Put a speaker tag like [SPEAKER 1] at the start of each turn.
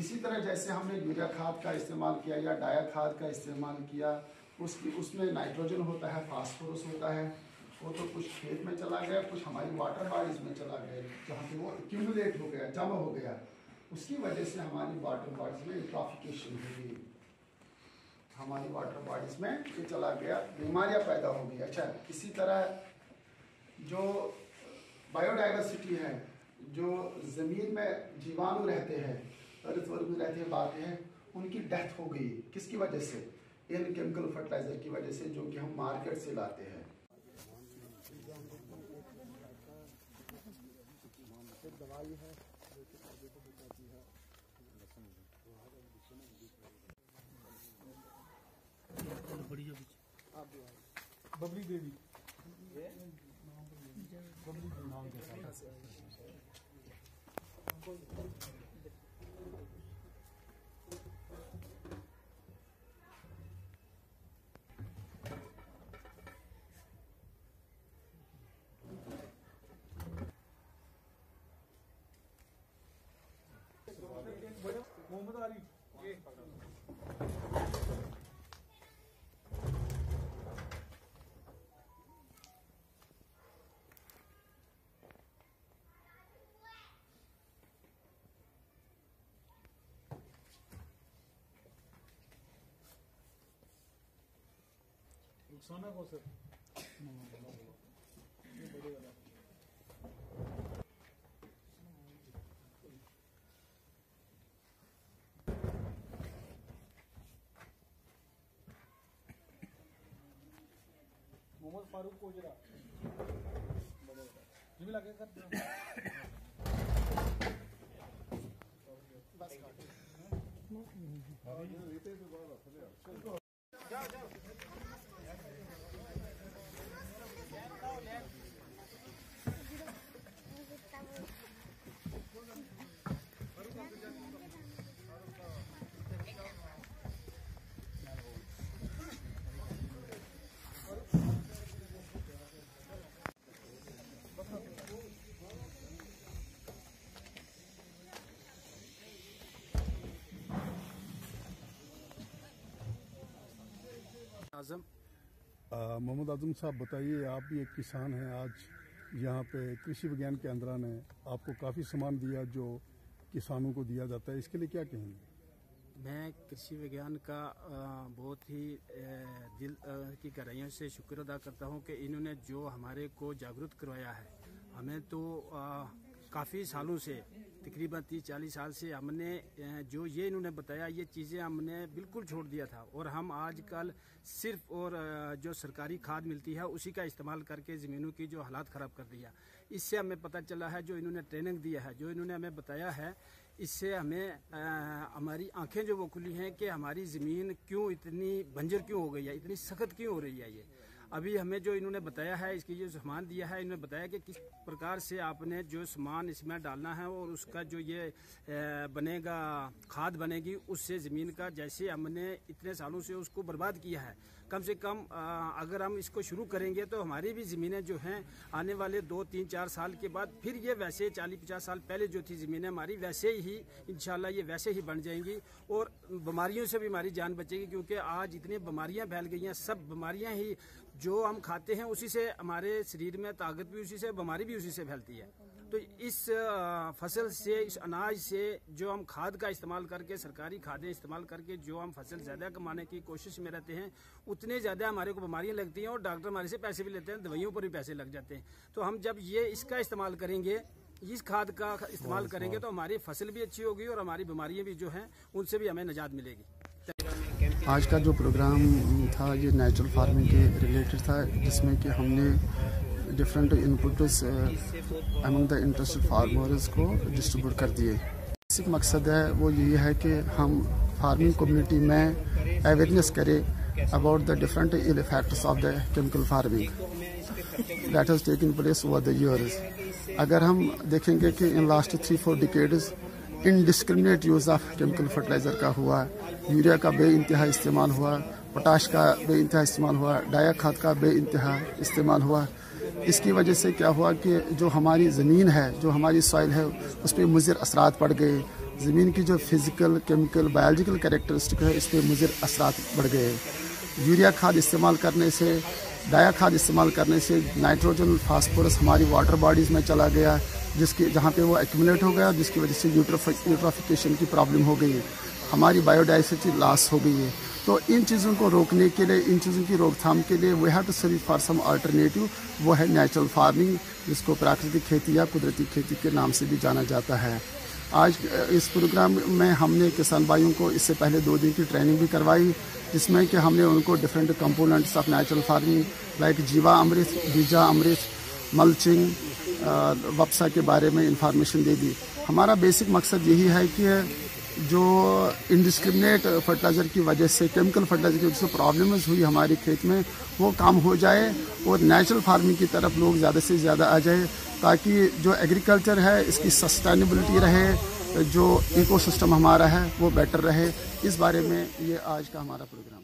[SPEAKER 1] इसी तरह जैसे हमने यूरिया खाद का इस्तेमाल किया या डाया खाद का इस्तेमाल किया, उसमें नाइट्रोजन होता है, फास्फोरस होता है, वो तो कुछ खेत में चला गया, कुछ हमारी वाटर बॉडीज़ में चला गया, जहाँ पे वो एक्यूमुलेट हो गया, जमा हो गया। उसकी वजह से हमारी वाटर बॉडीज़ में यूट्रॉफिकेशन हुई, हमारी वाटर बॉडीज़ में ये चला गया, बीमारियाँ पैदा हो गई। अच्छा, इसी तरह जो बायोडाइवर्सिटी है, जो ज़मीन में जीवाणु रहते हैं, अर्थ में रहते हैं, बातें हैं, उनकी डेथ हो गई। किसकी वजह से? इन केमिकल फर्टिलाइज़र की वजह से, जो कि हम मार्केट से लाते हैं। दवाई है बबली देवी, बबली देवी नाम के साथ मोहम्मद आरिफ सोना को सर मोहम्मद फारूक कोजरा जी लगे कर
[SPEAKER 2] मोहम्मद आजम साहब, बताइए, आप भी एक किसान हैं। आज यहाँ पे कृषि विज्ञान केंद्र ने आपको काफ़ी सामान दिया जो किसानों को दिया जाता है, इसके लिए क्या कहेंगे?
[SPEAKER 3] मैं कृषि विज्ञान का बहुत ही दिल की गहराइयों से शुक्र अदा करता हूँ कि इन्होंने जो हमारे को जागरूक करवाया है। हमें तो काफ़ी सालों से, तकरीबन 30-40 साल से हमने जो ये इन्होंने बताया, ये चीज़ें हमने बिल्कुल छोड़ दिया था और हम आजकल सिर्फ और जो सरकारी खाद मिलती है उसी का इस्तेमाल करके ज़मीनों की जो हालात ख़राब कर दिया। इससे हमें पता चला है, जो इन्होंने ट्रेनिंग दिया है, जो इन्होंने हमें बताया है, इससे हमें हमारी आंखें जो वो खुली हैं कि हमारी ज़मीन क्यों इतनी बंजर क्यों हो गई है, इतनी सख्त क्यों हो रही है। ये अभी हमें जो इन्होंने बताया है, इसकी जो सामान दिया है, इन्होंने बताया कि किस प्रकार से आपने जो सामान इसमें डालना है और उसका जो ये बनेगा, खाद बनेगी, उससे ज़मीन का, जैसे हमने इतने सालों से उसको बर्बाद किया है, कम से कम अगर हम इसको शुरू करेंगे तो हमारी भी ज़मीनें जो हैं आने वाले 2-3-4 साल के बाद फिर ये वैसे 40-50 साल पहले जो थी ज़मीनें हमारी, वैसे ही इंशाल्लाह ये वैसे ही बन जाएंगी और बीमारियों से भी हमारी जान बचेगी। क्योंकि आज इतनी बीमारियां फैल गई हैं, सब बीमारियां ही जो हम खाते हैं उसी से हमारे शरीर में ताकत भी उसी से, बीमारी भी उसी से फैलती है। तो इस फसल से, इस अनाज से जो हम खाद का इस्तेमाल करके, सरकारी खादें इस्तेमाल करके जो हम फसल ज़्यादा कमाने की कोशिश में रहते हैं, उतने ज़्यादा हमारे को बीमारियां लगती हैं और डॉक्टर हमारे से पैसे भी लेते हैं, दवाइयों पर भी पैसे लग जाते हैं। तो हम जब ये इसका इस्तेमाल करेंगे, इस खाद का इस्तेमाल करेंगे, तो हमारी फसल भी अच्छी होगी और हमारी बीमारियाँ भी जो हैं उनसे भी हमें निजात मिलेगी।
[SPEAKER 1] आज का जो प्रोग्राम था ये नेचुरल फार्मिंग के रिलेटेड था, जिसमें कि हमने different inputs among the interested farmers को डिस्ट्रीब्यूट कर दिए। बेसिक मकसद है वो ये है कि हम फार्मिंग कम्युनिटी में अवेयरनेस करें about the different ill effects of the chemical farming that has taken place over the years. अगर हम देखेंगे कि इन last 3-4 decades indiscriminate use of chemical fertiliser का हुआ, यूरिया का बेइंतहा इस्तेमाल हुआ, पोटाश का बेइंतहा इस्तेमाल हुआ, डाया खाद का बेइंतहा इस्तेमाल हुआ। इसकी वजह से क्या हुआ कि जो हमारी ज़मीन है, जो हमारी सॉइल है, उस पर मुज़र असरात पड़ गए, ज़मीन की जो फिज़िकल, केमिकल, बायोलॉजिकल कैरेक्टरिस्टिक है इस पर मुज़र असरात बढ़ गए। यूरिया खाद इस्तेमाल करने से, डाया खाद इस्तेमाल करने से नाइट्रोजन, फास्फोरस हमारी वाटर बॉडीज़ में चला गया, जिसके जहाँ पे वो एक्यूमुलेट हो गया, जिसकी वजह से यूट्रोफिकेशन की प्रॉब्लम हो गई, हमारी बायोडाइवर्सिटी लॉस हो गई है। तो इन चीज़ों को रोकने के लिए, इन चीज़ों की रोकथाम के लिए we have to search for some alternative, वो है नेचुरल फार्मिंग, जिसको प्राकृतिक खेती या कुदरती खेती के नाम से भी जाना जाता है। आज इस प्रोग्राम में हमने किसान भाइयों को इससे पहले 2 दिन की ट्रेनिंग भी करवाई, जिसमें कि हमने उनको different components of natural farming like जीवा अमृत, बीजा अमृत, मल्चिंग, वप्सा के बारे में इंफॉर्मेशन दे दी। हमारा बेसिक मकसद यही है कि जो इंडिस्क्रिमिनेट फर्टिलाइज़र की वजह से, केमिकल फर्टिलाइज़र की वजह से प्रॉब्लम्स हुई हमारी खेत में, वो काम हो जाए और नेचुरल फार्मिंग की तरफ लोग ज़्यादा से ज़्यादा आ जाए, ताकि जो एग्रीकल्चर है इसकी सस्टेनेबिलिटी रहे, जो इकोसिस्टम हमारा है वो बेटर रहे। इस बारे में ये आज का हमारा प्रोग्राम।